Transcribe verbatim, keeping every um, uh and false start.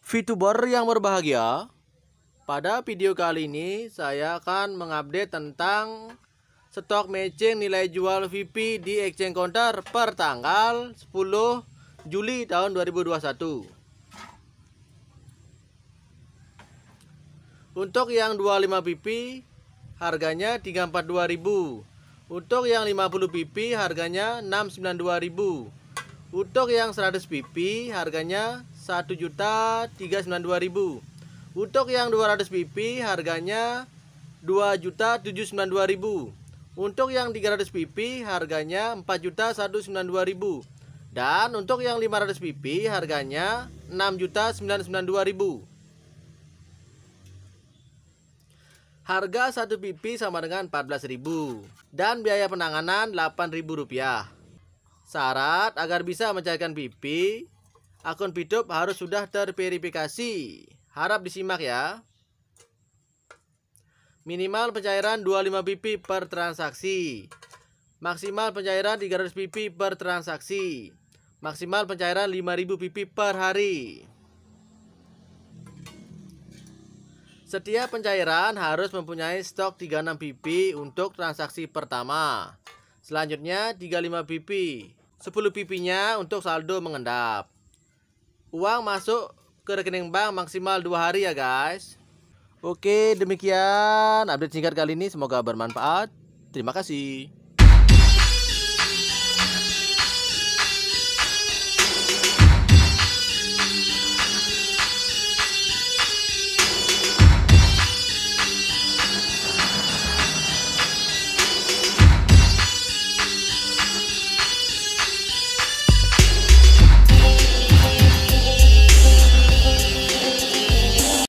VTuber yang berbahagia, pada video kali ini saya akan mengupdate tentang stok matching nilai jual V P di exchange counter per tanggal sepuluh Juli tahun dua ribu dua puluh satu. Untuk yang dua puluh lima V P harganya tiga ratus empat puluh dua ribu. Untuk yang lima puluh V P harganya enam ratus sembilan puluh dua ribu. Untuk yang seratus V P harganya satu juta tiga ratus sembilan puluh dua ribu. Untuk yang dua ratus V P harganya dua juta tujuh ratus sembilan puluh dua ribu. Untuk yang tiga ratus V P harganya empat juta seratus sembilan puluh dua ribu. Dan untuk yang lima ratus V P harganya enam juta sembilan ratus sembilan puluh dua ribu. Harga satu V P sama dengan empat belas ribu dan biaya penanganan delapan ribu rupiah. Syarat agar bisa mencairkan V P, akun VTube harus sudah terverifikasi. Harap disimak ya. Minimal pencairan dua puluh lima V P per transaksi. Maksimal pencairan tiga ratus V P per transaksi. Maksimal pencairan lima ribu V P per hari. Setiap pencairan harus mempunyai stok tiga puluh enam V P untuk transaksi pertama. Selanjutnya tiga puluh lima V P, sepuluh V P-nya untuk saldo mengendap. Uang masuk ke rekening bank maksimal dua hari ya guys. Oke, demikian update singkat kali ini, semoga bermanfaat. Terima kasih.